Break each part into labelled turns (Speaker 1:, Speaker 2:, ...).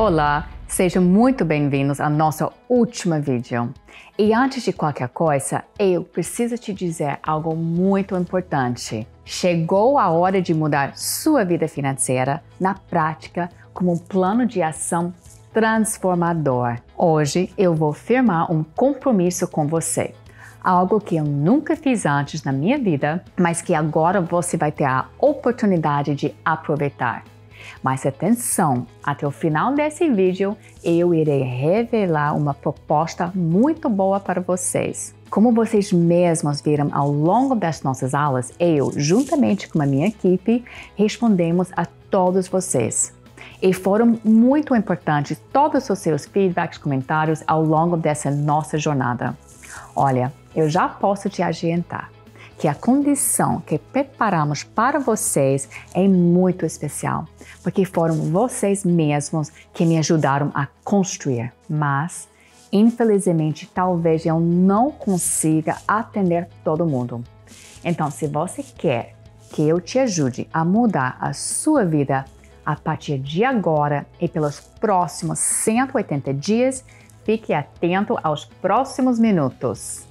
Speaker 1: Olá, sejam muito bem-vindos ao nosso último vídeo. E antes de qualquer coisa, eu preciso te dizer algo muito importante. Chegou a hora de mudar sua vida financeira na prática como um plano de ação transformador. Hoje eu vou firmar um compromisso com você. Algo que eu nunca fiz antes na minha vida, mas que agora você vai ter a oportunidade de aproveitar. Mas atenção, até o final desse vídeo eu irei revelar uma proposta muito boa para vocês. Como vocês mesmos viram ao longo das nossas aulas, eu, juntamente com a minha equipe, respondemos a todos vocês. E foram muito importantes todos os seus feedbacks, comentários ao longo dessa nossa jornada. Olha, eu já posso te adiantar que a condição que preparamos para vocês é muito especial, porque foram vocês mesmos que me ajudaram a construir. Mas, infelizmente, talvez eu não consiga atender todo mundo. Então, se você quer que eu te ajude a mudar a sua vida a partir de agora e pelos próximos 180 dias, fique atento aos próximos minutos.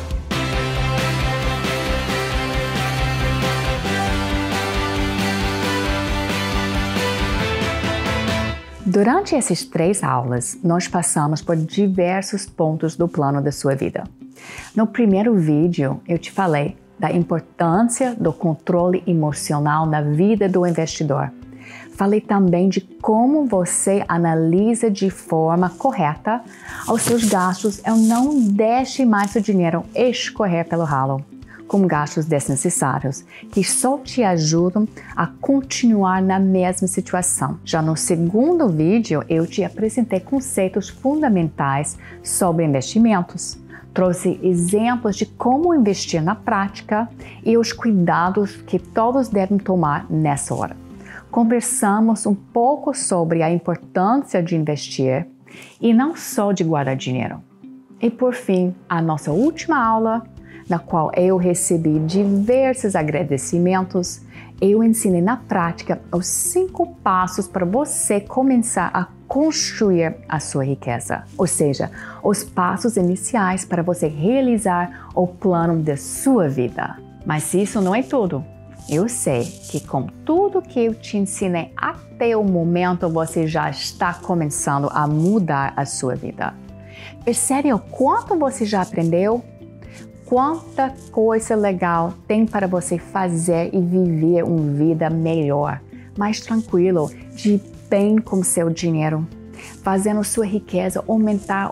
Speaker 1: Durante essas 3 aulas, nós passamos por diversos pontos do plano da sua vida. No primeiro vídeo, eu te falei da importância do controle emocional na vida do investidor. Falei também de como você analisa de forma correta os seus gastos e não deixe mais o dinheiro escorrer pelo ralo, com gastos desnecessários, que só te ajudam a continuar na mesma situação. Já no segundo vídeo, eu te apresentei conceitos fundamentais sobre investimentos. Trouxe exemplos de como investir na prática e os cuidados que todos devem tomar nessa hora. Conversamos um pouco sobre a importância de investir e não só de guardar dinheiro. E por fim, a nossa última aula, na qual eu recebi diversos agradecimentos, eu ensinei na prática os 5 passos para você começar a construir a sua riqueza. Ou seja, os passos iniciais para você realizar o plano da sua vida. Mas isso não é tudo. Eu sei que com tudo que eu te ensinei até o momento, você já está começando a mudar a sua vida. Percebe o quanto você já aprendeu? Quanta coisa legal tem para você fazer e viver uma vida melhor, mais tranquilo, de bem com seu dinheiro, fazendo sua riqueza aumentar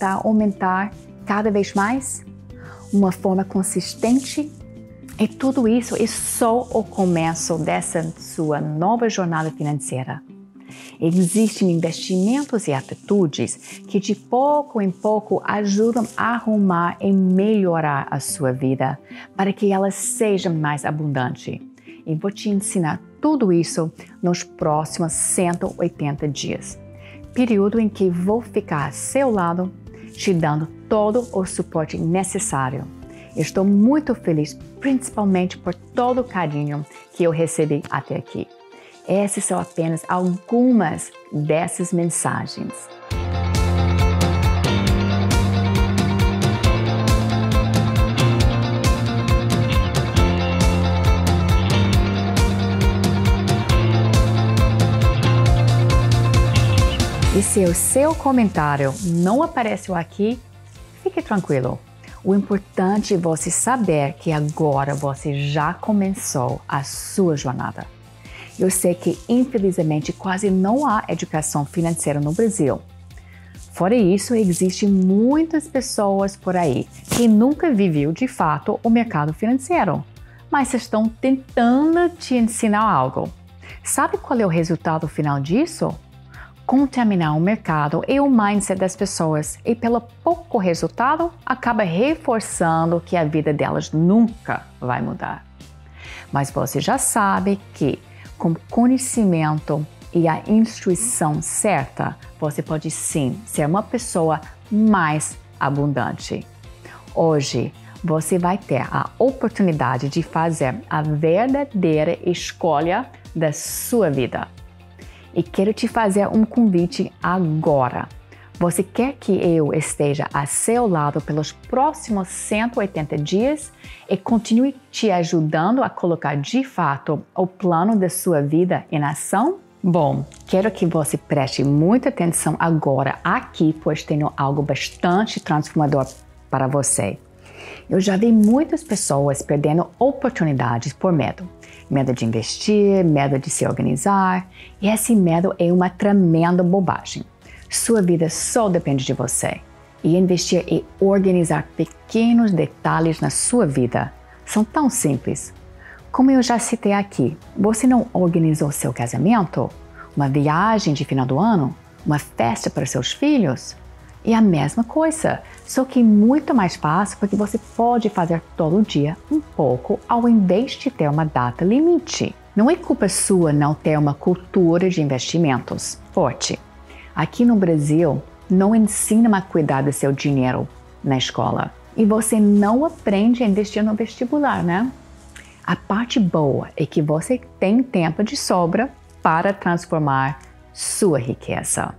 Speaker 1: cada vez mais, uma forma consistente. E tudo isso é só o começo dessa sua nova jornada financeira. Existem investimentos e atitudes que de pouco em pouco ajudam a arrumar e melhorar a sua vida para que ela seja mais abundante. E vou te ensinar tudo isso nos próximos 180 dias. Período em que vou ficar a seu lado, te dando todo o suporte necessário. Estou muito feliz, principalmente por todo o carinho que eu recebi até aqui. Essas são apenas algumas dessas mensagens. E se o seu comentário não apareceu aqui, fique tranquilo. O importante é você saber que agora você já começou a sua jornada. Eu sei que, infelizmente, quase não há educação financeira no Brasil. Fora isso, existem muitas pessoas por aí que nunca viveu de fato o mercado financeiro, mas estão tentando te ensinar algo. Sabe qual é o resultado final disso? Contaminar o mercado e o mindset das pessoas e pelo pouco resultado acaba reforçando que a vida delas nunca vai mudar. Mas você já sabe que com conhecimento e a instrução certa, você pode sim ser uma pessoa mais abundante. Hoje, você vai ter a oportunidade de fazer a verdadeira escolha da sua vida. E quero te fazer um convite agora. Você quer que eu esteja a seu lado pelos próximos 180 dias e continue te ajudando a colocar de fato o plano da sua vida em ação? Bom, quero que você preste muita atenção agora aqui, pois tenho algo bastante transformador para você. Eu já vi muitas pessoas perdendo oportunidades por medo. Medo de investir, medo de se organizar, e esse medo é uma tremenda bobagem. Sua vida só depende de você. E investir e organizar pequenos detalhes na sua vida são tão simples. Como eu já citei aqui, você não organizou seu casamento, uma viagem de final do ano, uma festa para seus filhos? É a mesma coisa, só que muito mais fácil porque você pode fazer todo dia um pouco ao invés de ter uma data limite. Não é culpa sua não ter uma cultura de investimentos forte. Aqui no Brasil, não ensinam a cuidar do seu dinheiro na escola. E você não aprende a investir no vestibular, né? A parte boa é que você tem tempo de sobra para transformar sua riqueza.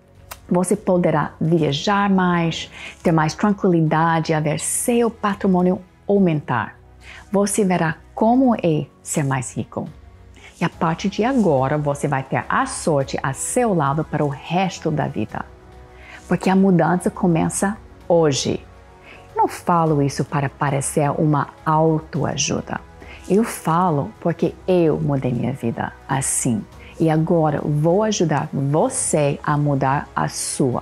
Speaker 1: Você poderá viajar mais, ter mais tranquilidade a ver seu patrimônio aumentar. Você verá como é ser mais rico. E a partir de agora, você vai ter a sorte a seu lado para o resto da vida. Porque a mudança começa hoje. Não falo isso para parecer uma autoajuda. Eu falo porque eu mudei minha vida assim. E agora vou ajudar você a mudar a sua.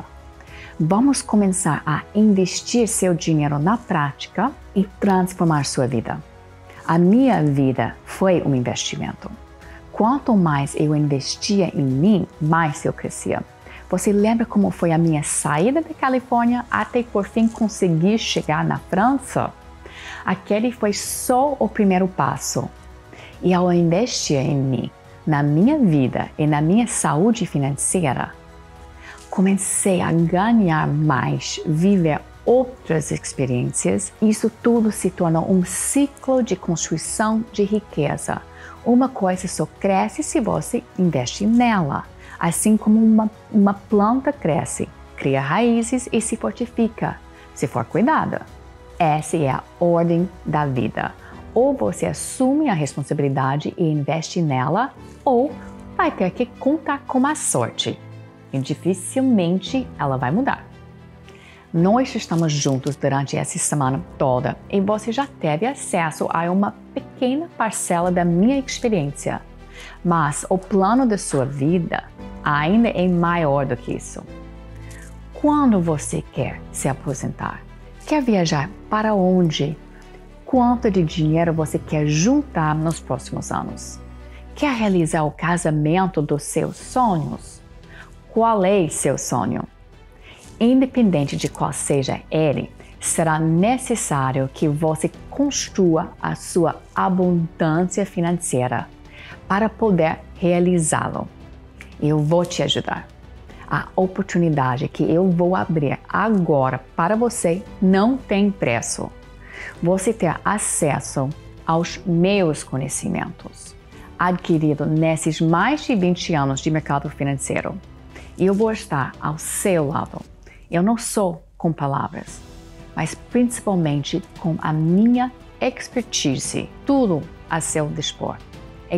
Speaker 1: Vamos começar a investir seu dinheiro na prática e transformar sua vida. A minha vida foi um investimento. Quanto mais eu investia em mim, mais eu crescia. Você lembra como foi a minha saída da Califórnia até por fim conseguir chegar na França? Aquele foi só o primeiro passo. E ao investir em mim, na minha vida e na minha saúde financeira, comecei a ganhar mais, viver outras experiências. Isso tudo se torna um ciclo de construção de riqueza. Uma coisa só cresce se você investe nela, assim como uma planta cresce, cria raízes e se fortifica, se for cuidada. Essa é a ordem da vida. Ou você assume a responsabilidade e investe nela, ou vai ter que contar com a sorte. E dificilmente ela vai mudar. Nós estamos juntos durante essa semana toda e você já teve acesso a uma pequena parcela da minha experiência. Mas o plano da sua vida ainda é maior do que isso. Quando você quer se aposentar? Quer viajar para onde? Quanto de dinheiro você quer juntar nos próximos anos? Quer realizar o casamento dos seus sonhos? Qual é seu sonho? Independente de qual seja ele, será necessário que você construa a sua abundância financeira para poder realizá-lo. Eu vou te ajudar. A oportunidade que eu vou abrir agora para você não tem preço. Você ter acesso aos meus conhecimentos, adquirido nesses mais de 20 anos de mercado financeiro. E eu vou estar ao seu lado. Eu não sou com palavras, mas principalmente com a minha expertise, tudo a seu dispor. E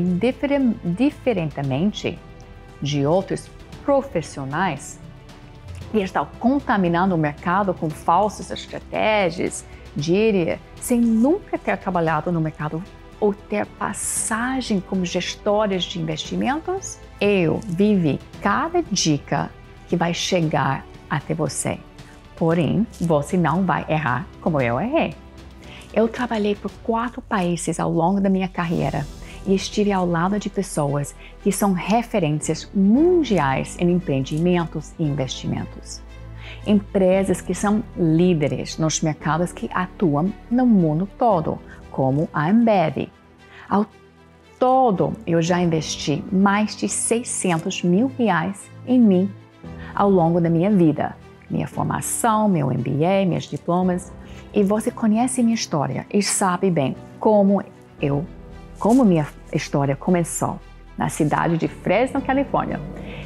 Speaker 1: diferentemente de outros profissionais que estão contaminando o mercado com falsas estratégias, diria, sem nunca ter trabalhado no mercado ou ter passagem como gestores de investimentos, eu vivi cada dica que vai chegar até você. Porém, você não vai errar como eu errei. Eu trabalhei por 4 países ao longo da minha carreira e estive ao lado de pessoas que são referências mundiais em empreendimentos e investimentos. Empresas que são líderes nos mercados que atuam no mundo todo, como a Ambev. Ao todo, eu já investi mais de R$600 mil em mim ao longo da minha vida. Minha formação, meu MBA, meus diplomas. E você conhece minha história e sabe bem como minha história começou na cidade de Fresno, Califórnia.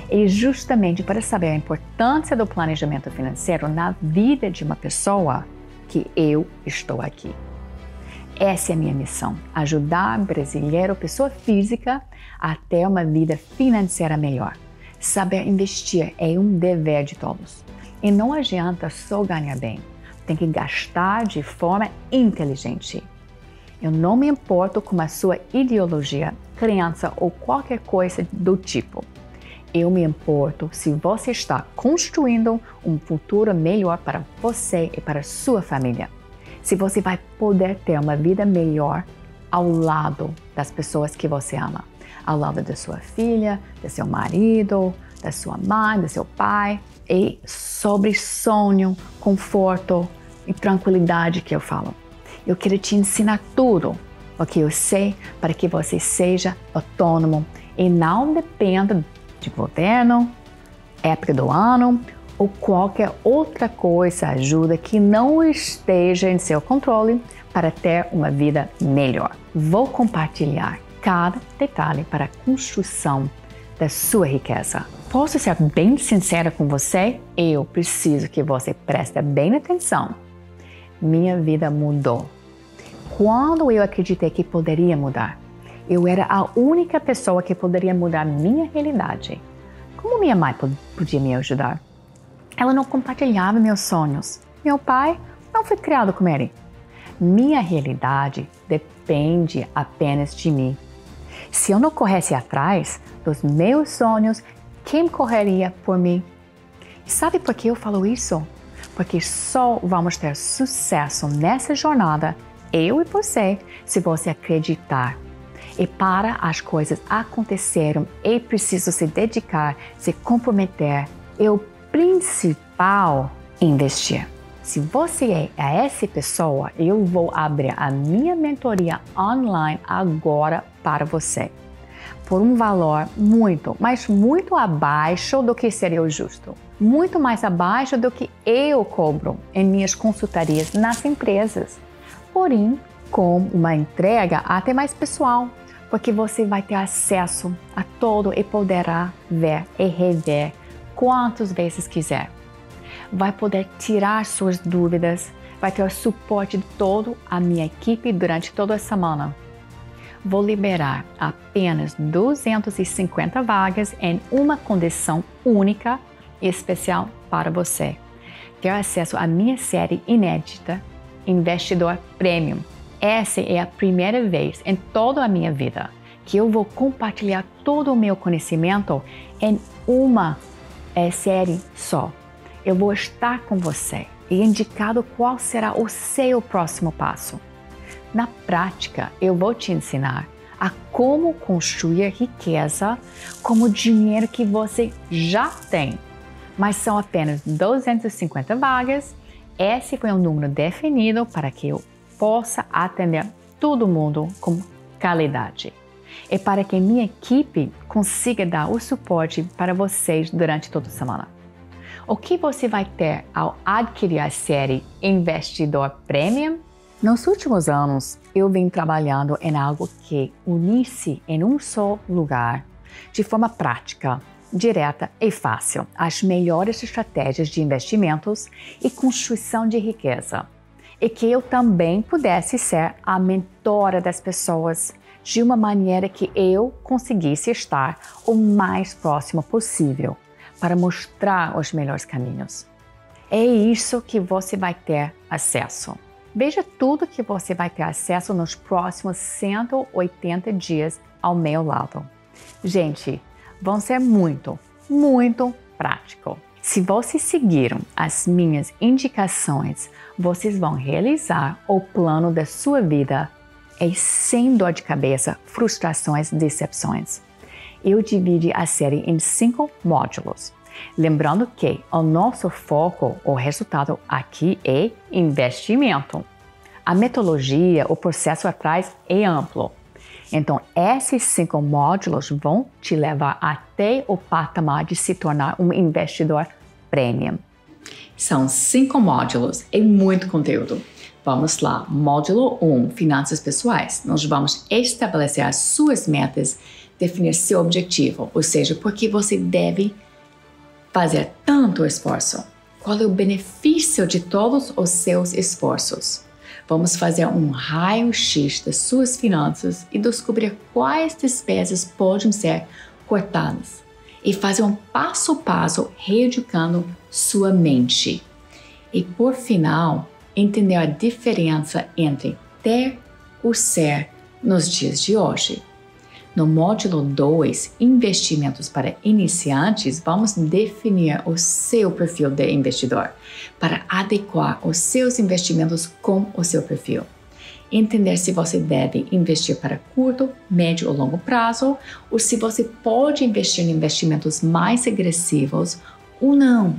Speaker 1: E justamente para saber a importância do planejamento financeiro na vida de uma pessoa que eu estou aqui. Essa é a minha missão, ajudar brasileiro, pessoa física, a ter uma vida financeira melhor. Saber investir é um dever de todos. E não adianta só ganhar bem, tem que gastar de forma inteligente. Eu não me importo com a sua ideologia, crença ou qualquer coisa do tipo. Eu me importo se você está construindo um futuro melhor para você e para a sua família. Se você vai poder ter uma vida melhor ao lado das pessoas que você ama. Ao lado da sua filha, do seu marido, da sua mãe, do seu pai. E sobre sonho, conforto e tranquilidade que eu falo. Eu quero te ensinar tudo o que eu sei para que você seja autônomo e não dependa de governo, época do ano ou qualquer outra coisa ajuda que não esteja em seu controle para ter uma vida melhor. Vou compartilhar cada detalhe para a construção da sua riqueza. Posso ser bem sincera com você? Eu preciso que você preste bem atenção. Minha vida mudou. Quando eu acreditei que poderia mudar, eu era a única pessoa que poderia mudar minha realidade. Como minha mãe podia me ajudar? Ela não compartilhava meus sonhos. Meu pai não foi criado com ele. Minha realidade depende apenas de mim. Se eu não corresse atrás dos meus sonhos, quem correria por mim? E sabe por que eu falo isso? Porque só vamos ter sucesso nessa jornada, eu e você, se você acreditar. E para as coisas acontecerem, é preciso se dedicar, se comprometer. E o principal, investir. Se você é essa pessoa, eu vou abrir a minha mentoria online agora para você. Por um valor muito, mas muito abaixo do que seria o justo. Muito mais abaixo do que eu cobro em minhas consultorias nas empresas. Porém, com uma entrega até mais pessoal, porque você vai ter acesso a todo e poderá ver e rever quantas vezes quiser. Vai poder tirar suas dúvidas, vai ter o suporte de toda a minha equipe durante toda a semana. Vou liberar apenas 250 vagas em uma condição única e especial para você. Ter acesso à minha série inédita, Investidor Premium. Essa é a primeira vez em toda a minha vida que eu vou compartilhar todo o meu conhecimento em uma série só. Eu vou estar com você e indicado qual será o seu próximo passo. Na prática, eu vou te ensinar a como construir riqueza com o dinheiro que você já tem. Mas são apenas 250 vagas. Esse foi um número definido para que eu possa atender todo mundo com qualidade. E para que minha equipe consiga dar o suporte para vocês durante toda a semana. O que você vai ter ao adquirir a série Investidor Premium? Nos últimos anos, eu vim trabalhando em algo que unisse em um só lugar, de forma prática, direta e fácil, as melhores estratégias de investimentos e construção de riqueza. E que eu também pudesse ser a mentora das pessoas de uma maneira que eu conseguisse estar o mais próximo possível para mostrar os melhores caminhos. É isso que você vai ter acesso. Veja tudo que você vai ter acesso nos próximos 180 dias ao meu lado. Gente, vão ser muito prático. Se vocês seguiram as minhas indicações, vocês vão realizar o plano da sua vida e sem dor de cabeça, frustrações, decepções. Eu dividi a série em 5 módulos. Lembrando que o nosso foco, o resultado aqui é investimento. A metodologia, o processo atrás é amplo. Então, esses 5 módulos vão te levar até o patamar de se tornar um investidor premium. São 5 módulos e muito conteúdo. Vamos lá. Módulo 1, finanças pessoais. Nós vamos estabelecer as suas metas definir seu objetivo, ou seja, por que você deve fazer tanto esforço. Qual é o benefício de todos os seus esforços? Vamos fazer um raio-x das suas finanças e descobrir quais despesas podem ser cortadas. E fazer um passo a passo reeducando sua mente. E por final, entender a diferença entre ter e ser nos dias de hoje. No módulo 2, investimentos para iniciantes, vamos definir o seu perfil de investidor para adequar os seus investimentos com o seu perfil. Entender se você deve investir para curto, médio ou longo prazo, ou se você pode investir em investimentos mais agressivos ou não.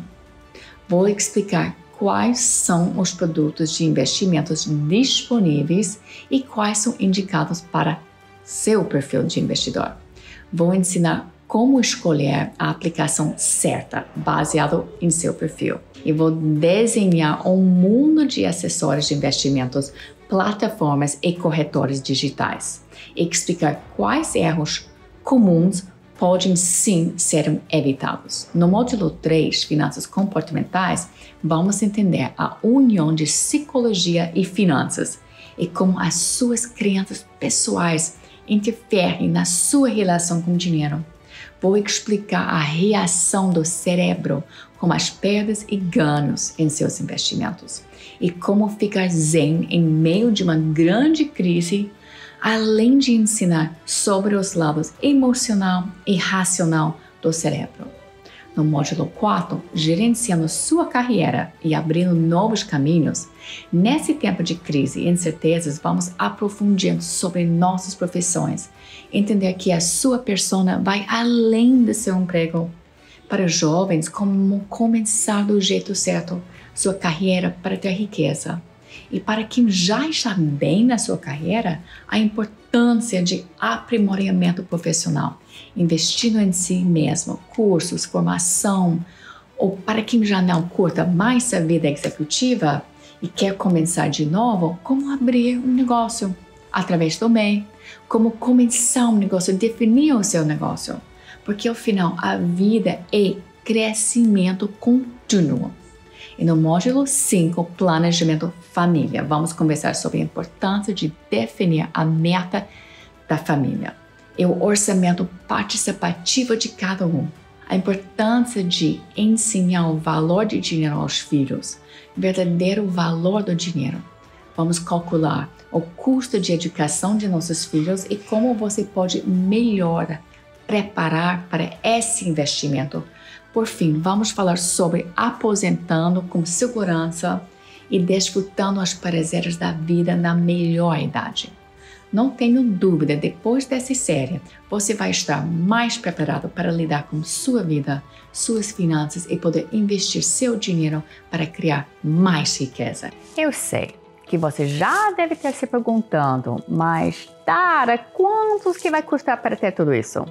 Speaker 1: Vou explicar quais são os produtos de investimentos disponíveis e quais são indicados para seu perfil de investidor. Vou ensinar como escolher a aplicação certa, baseado em seu perfil. E vou desenhar um mundo de acessórios de investimentos, plataformas e corretores digitais. E explicar quais erros comuns podem sim ser evitados. No módulo 3, Finanças Comportamentais, vamos entender a união de psicologia e finanças e como as suas crenças pessoais interferem na sua relação com o dinheiro. Vou explicar a reação do cérebro com as perdas e ganhos em seus investimentos e como ficar zen em meio de uma grande crise, além de ensinar sobre os lados emocional e racional do cérebro. No módulo 4, gerenciando sua carreira e abrindo novos caminhos, nesse tempo de crise e incertezas, vamos aprofundir sobre nossas profissões, entender que a sua persona vai além do seu emprego. Para jovens, como começar do jeito certo sua carreira para ter riqueza. E para quem já está bem na sua carreira, a importância de aprimoramento profissional, investindo em si mesmo, cursos, formação, ou para quem já não curta mais a vida executiva e quer começar de novo, como abrir um negócio através do MEI, como começar um negócio, definir o seu negócio, porque ao final a vida é crescimento contínuo. E no módulo 5, Planejamento Família, vamos conversar sobre a importância de definir a meta da família e o orçamento participativo de cada um. A importância de ensinar o valor de dinheiro aos filhos, o verdadeiro valor do dinheiro. Vamos calcular o custo de educação de nossos filhos e como você pode melhor preparar para esse investimento. Por fim, vamos falar sobre aposentando com segurança e desfrutando os prazeres da vida na melhor idade. Não tenho dúvida, depois dessa série, você vai estar mais preparado para lidar com sua vida, suas finanças e poder investir seu dinheiro para criar mais riqueza. Eu sei que você já deve estar se perguntando, mas Tara, quantos que vai custar para ter tudo isso?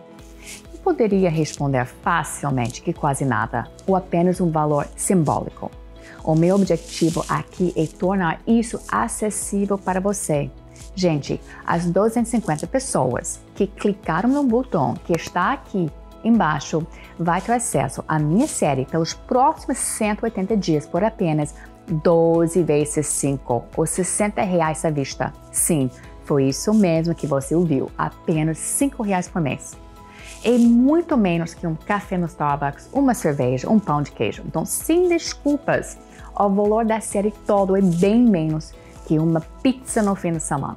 Speaker 1: Poderia responder facilmente que quase nada, ou apenas um valor simbólico. O meu objetivo aqui é tornar isso acessível para você. Gente, as 250 pessoas que clicaram no botão que está aqui embaixo vai ter acesso à minha série pelos próximos 180 dias por apenas 12 vezes 5 ou R$60 à vista. Sim, foi isso mesmo que você ouviu, apenas R$5 por mês. É muito menos que um café no Starbucks, uma cerveja, um pão de queijo. Então, sem desculpas, o valor da série todo é bem menos que uma pizza no fim de semana.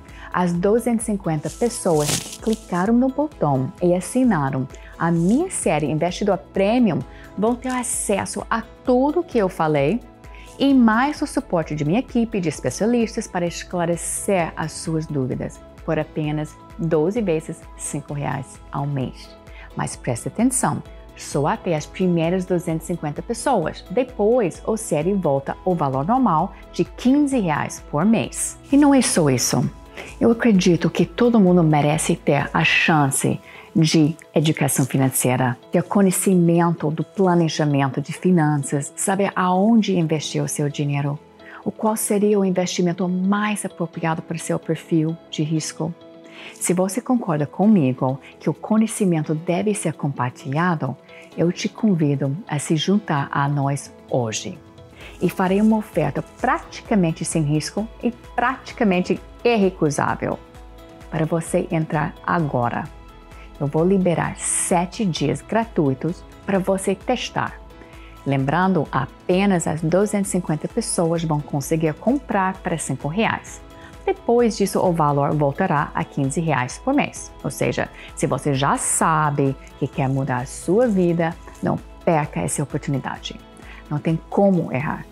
Speaker 1: As 250 pessoas clicaram no botão e assinaram a minha série Investidor Premium vão ter acesso a tudo que eu falei e mais o suporte de minha equipe de especialistas para esclarecer as suas dúvidas por apenas 12 vezes R$5 ao mês. Mas preste atenção, só até as primeiras 250 pessoas. Depois, a série volta ao valor normal de R$15 por mês. E não é só isso. Eu acredito que todo mundo merece ter a chance de educação financeira, ter conhecimento do planejamento de finanças, saber aonde investir o seu dinheiro, o qual seria o investimento mais apropriado para seu perfil de risco. Se você concorda comigo que o conhecimento deve ser compartilhado, eu te convido a se juntar a nós hoje. E farei uma oferta praticamente sem risco e praticamente irrecusável para você entrar agora. Eu vou liberar 7 dias gratuitos para você testar. Lembrando, apenas as 250 pessoas vão conseguir comprar para R$5. Depois disso, o valor voltará a R$15 por mês. Ou seja, se você já sabe que quer mudar a sua vida, não perca essa oportunidade. Não tem como errar.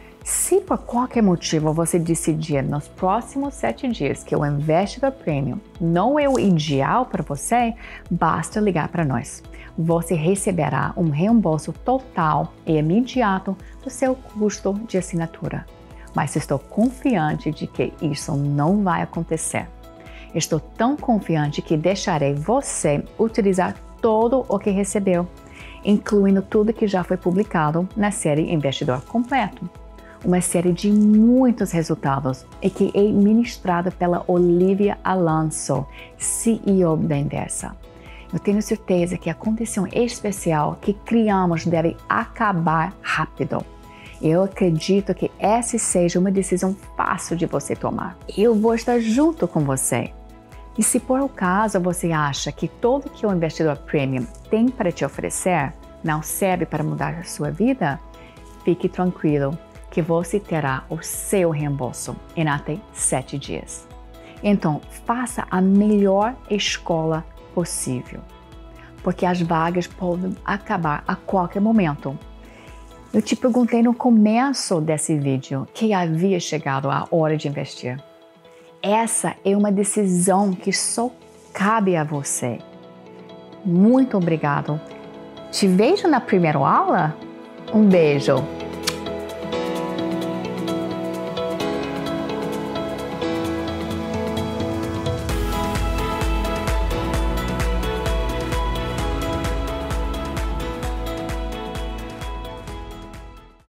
Speaker 1: Se por qualquer motivo você decidir nos próximos 7 dias que o Investidor Premium não é o ideal para você, basta ligar para nós. Você receberá um reembolso total e imediato do seu custo de assinatura. Mas estou confiante de que isso não vai acontecer. Estou tão confiante que deixarei você utilizar todo o que recebeu, incluindo tudo que já foi publicado na série Investidor Completo. Uma série de muitos resultados e que é ministrada pela Olivia Alonso, CEO da Inversa. Eu tenho certeza que a condição especial que criamos deve acabar rápido. Eu acredito que essa seja uma decisão fácil de você tomar. Eu vou estar junto com você. E se por acaso você acha que tudo que o Investidor Premium tem para te oferecer não serve para mudar a sua vida, fique tranquilo que você terá o seu reembolso em até 7 dias. Então, faça a melhor escola possível, porque as vagas podem acabar a qualquer momento. Eu te perguntei no começo desse vídeo que havia chegado a hora de investir. Essa é uma decisão que só cabe a você. Muito obrigado. Te vejo na primeira aula? Um beijo.